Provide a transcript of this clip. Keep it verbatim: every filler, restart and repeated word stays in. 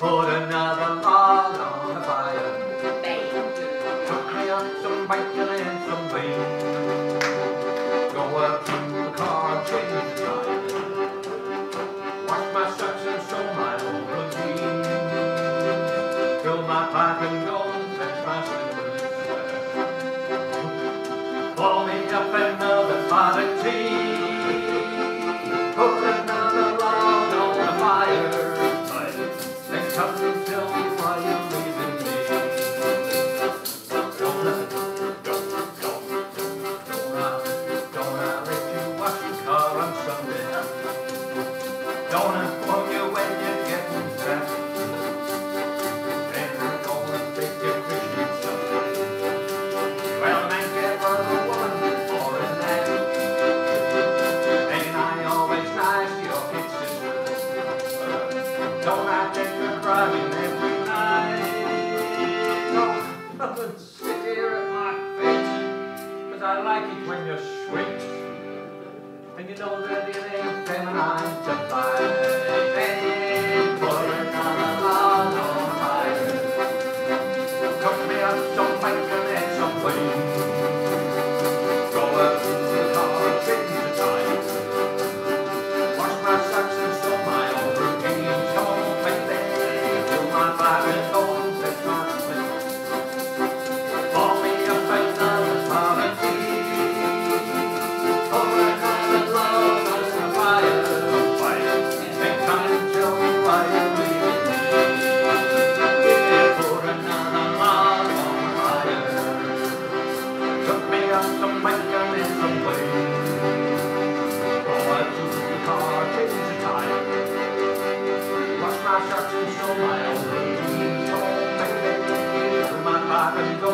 Put another log on the fire. Cook me up some bacon and some beans. Go up to the car and change the tire. Wash my socks and sew my old routine. Fill my pipe and go and fetch my slippers. Pour me up another pot of tea. Put another log on the fire. Then come and tell me why you're leaving me. Don't let me, don't, don't, don't I, don't I let you wash the car on Sunday. Don't inform you when you're getting fat. Then I'm gonna take your fish and Sunday. Well, man, get what I want for a nap. Ain't I always nice to your kid sister? Don't I take her crying every night? Don't come and sit here at my feet, 'cause I like it when you're sweet. And you know that it ain't feminine to fight. Then put another log on the fire. Cook me up some bacon and some wings. Go up to the car and change the tire. Wash my socks and sew my old routine. Come on, baby, fill my pipe and go and fetch my slippers. Pour me up another pot of tea. Pour another log on the fire. Then come and tell me why you're leaving me. Yeah, pour another log on the fire. Cook me up some bacon and some wings. Go up to the car, change the tire. Wash my socks and sew my old routine. Come on, baby, fill my pipe and go